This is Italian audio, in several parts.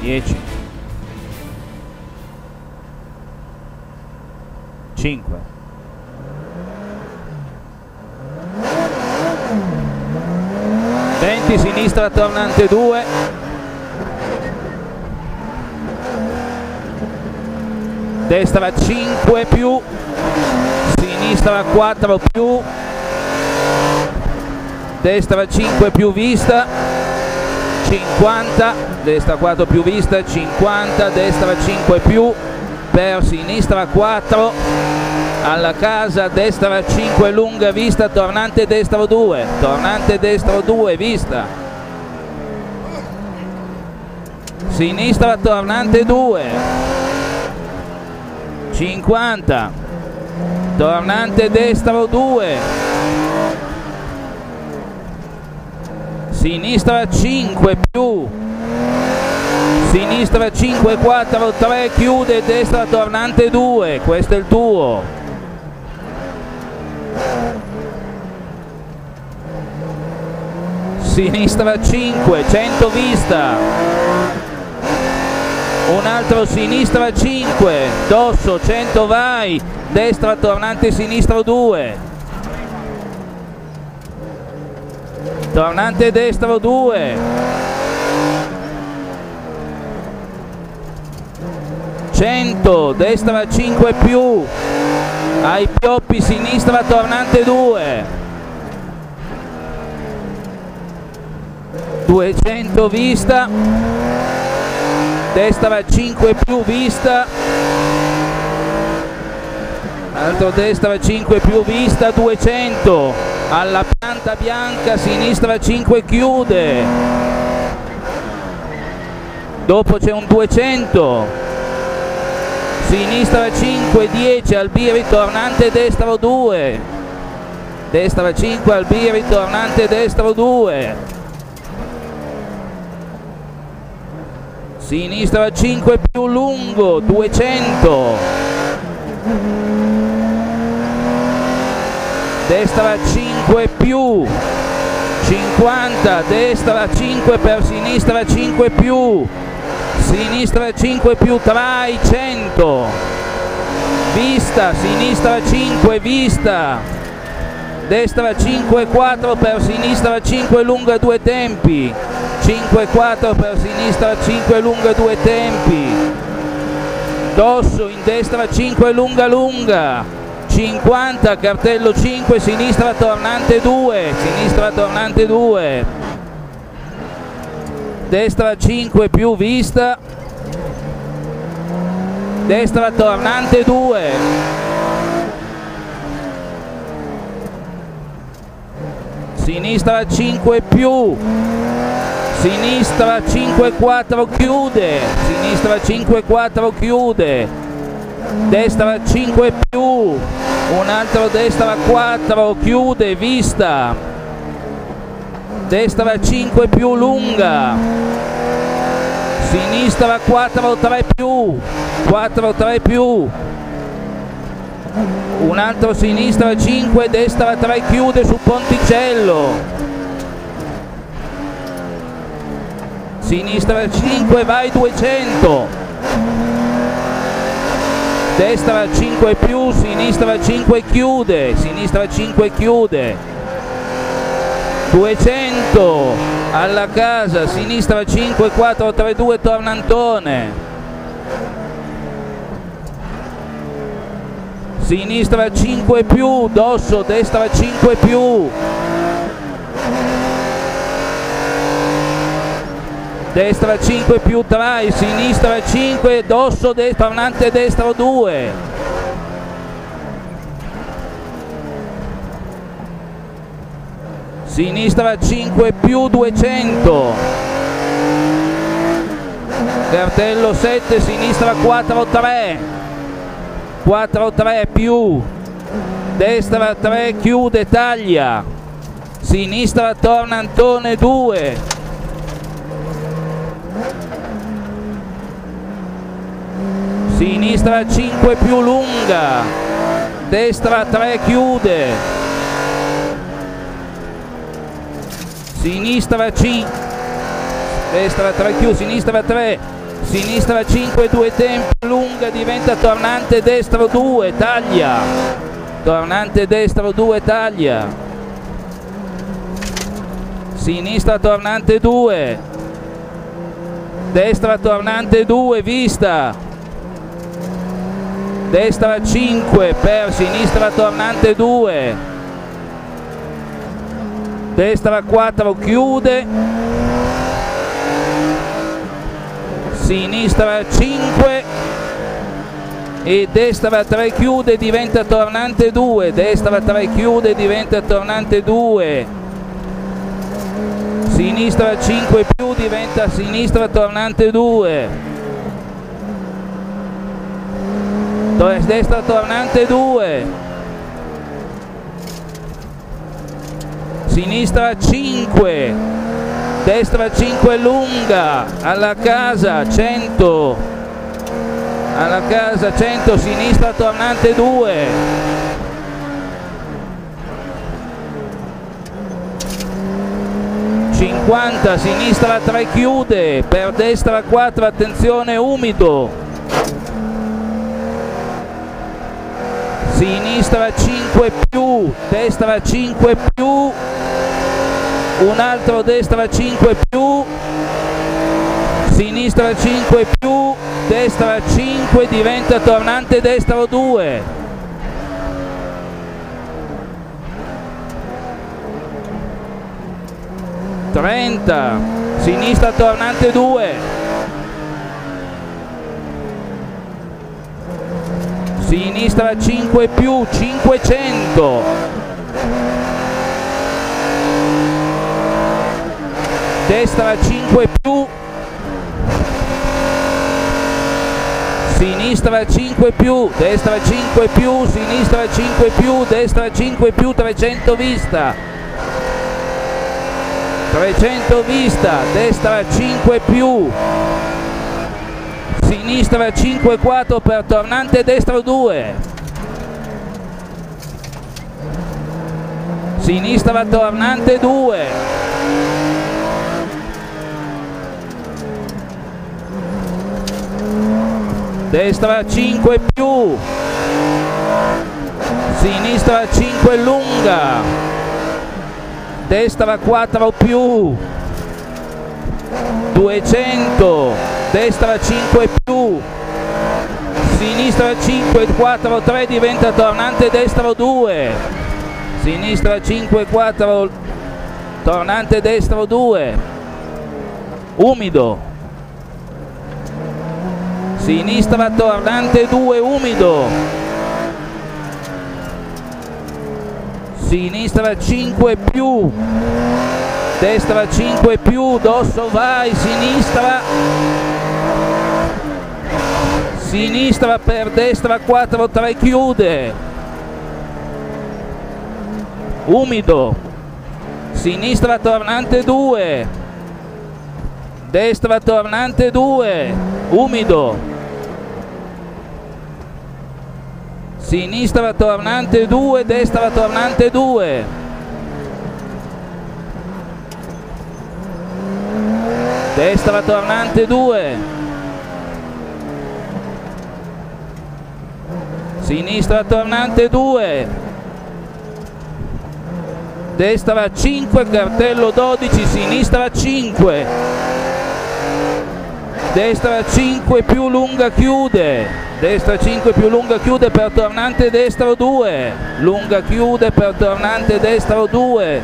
10, 5, 20, sinistra tornante 2, destra 5 più, sinistra 4 più, destra 5 più vista, 50, destra 4 più vista, 50, destra 5 più, per sinistra 4, alla casa, destra 5 lunga vista, tornante destro 2, tornante destro 2, vista, sinistra tornante 2, 50, tornante destro 2, sinistra 5 più, sinistra 5, 4, 3, chiude, destra tornante 2, questo è il tuo. Sinistra 5, 100 vista, un altro sinistra 5, dosso, 100 vai, destra tornante sinistro 2, tornante destro 2, 100, destra 5 più, ai pioppi, sinistra tornante 2, 200 vista, destra 5 più vista, altro destra 5 più vista, 200, alla pianta bianca, sinistra 5 chiude, dopo c'è un 200, sinistra 5, 10, Albiri, tornante destro 2, destra 5, Albiri, tornante destro 2, sinistra 5 più lungo, 200, destra 5 più, 50, destra 5 per sinistra 5 più, sinistra 5 più, trai 100, vista, sinistra 5, vista, destra 5, 4 per sinistra 5 lunga 2 tempi, 5, 4 per sinistra 5 lunga 2 tempi, dosso in destra 5 lunga lunga, 50, cartello 5, sinistra tornante 2, sinistra tornante 2, destra 5 più vista, destra tornante 2, sinistra 5 più, sinistra 5 4 chiude, sinistra 5 4 chiude, destra 5 più, un altro destra 4 chiude, vista, destra 5 più lunga, sinistra 4 3 più, 4 3 più, un altro sinistra 5, destra 3 chiude su ponticello, sinistra 5 vai 200, destra 5 più, sinistra 5 chiude, sinistra 5 chiude, 200 alla casa, sinistra 5 4 3 2 tornantone, sinistra 5 più, dosso, destra 5 più, destra 5 più trai, sinistra 5, dosso, tornante destro 2, sinistra 5 più 200, cartello 7, sinistra 4 3, 4 3 più, destra 3 chiude, taglia, sinistra tornantone 2, sinistra 5 più lunga, destra 3 chiude, sinistra 5, destra 3 chiude, sinistra 3, sinistra 5, 2 tempi, lunga, diventa tornante destro 2, taglia, tornante destro 2, taglia, sinistra tornante 2, destra tornante 2, vista, destra 5 per sinistra tornante 2, destra 4 chiude, sinistra 5 e destra 3 chiude, diventa tornante 2, destra 3 chiude, diventa tornante 2, sinistra 5 più, diventa sinistra tornante 2, destra tornante 2, sinistra 5, destra 5 lunga, alla casa 100, alla casa 100, sinistra tornante 2, sinistra 3 chiude, per destra 4, attenzione umido, sinistra 5 più, destra 5 più, un altro destra 5 più, sinistra 5 più, destra 5, diventa tornante destro 2. 30, sinistra tornante 2, sinistra 5 più, 500, destra 5 più, sinistra 5 più, destra 5 più, sinistra 5 più, destra 5 più, 300 vista, 300 vista, destra 5 più, sinistra 5 4 per tornante destro 2, sinistra tornante 2, destra 5 più, sinistra 5 lunga, destra 4 più, 200, destra 5 più, sinistra 5 4 3, diventa tornante destro 2, sinistra 5 4, tornante destro 2, umido, sinistra tornante 2 umido, sinistra 5 più, destra 5 più, dosso vai, sinistra, sinistra per destra 4 3 chiude, umido, sinistra tornante 2, destra tornante 2, umido, sinistra tornante 2, destra tornante 2, destra tornante 2, sinistra tornante 2, destra 5, cartello 12, sinistra 5, destra 5 più lunga chiude, destra 5 più lunga chiude per tornante destro 2, lunga chiude per tornante destro 2,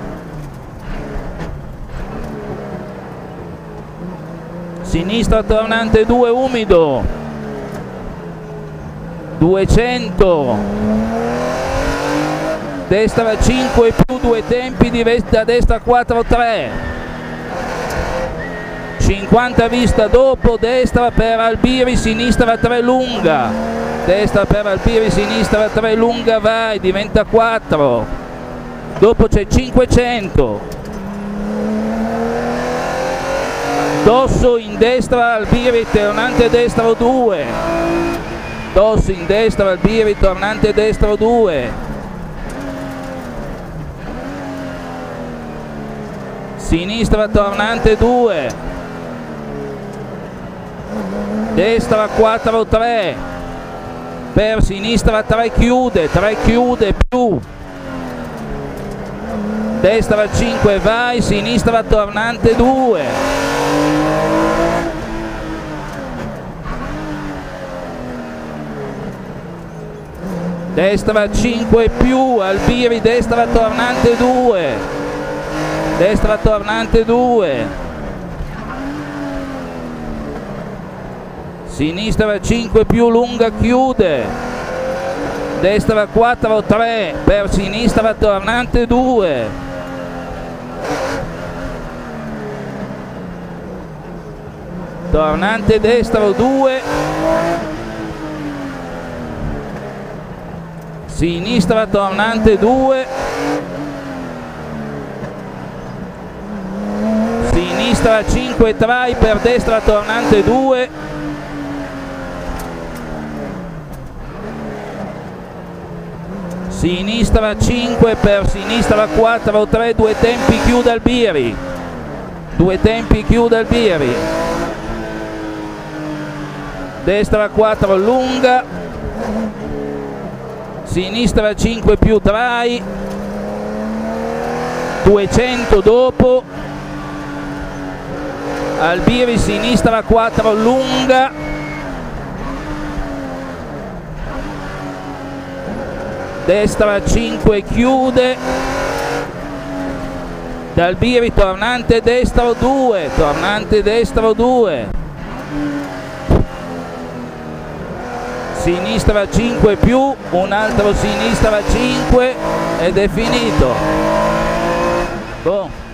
sinistra tornante 2 umido, 200, destra 5 più 2 tempi, diventa destra 4 3, 50 vista dopo, destra per Albiri, sinistra 3 lunga, destra per Albiri, sinistra 3 lunga, vai, diventa 4, dopo c'è 500, dosso in destra Albiri, tornante destro 2, dosso in destra Albiri, tornante destro 2, sinistra tornante 2, destra 4 3, per sinistra 3 chiude più, destra 5 vai, sinistra tornante 2, destra 5 più, Albiri destra tornante 2, destra tornante 2, sinistra 5 più lunga chiude, destra 4 3, per sinistra tornante 2, tornante destro 2, sinistra tornante 2, sinistra 5 trai, per destra tornante 2, sinistra 5, per sinistra 4 3, 2 tempi chiude Albiri, 2 tempi chiude Albiri, destra 4 lunga, sinistra 5 più trai, 200 dopo, Albiri sinistra 4 lunga, destra 5 chiude, Albiri tornante destro 2, tornante destro 2, sinistra 5 più, un altro sinistra 5 ed è finito. Boh.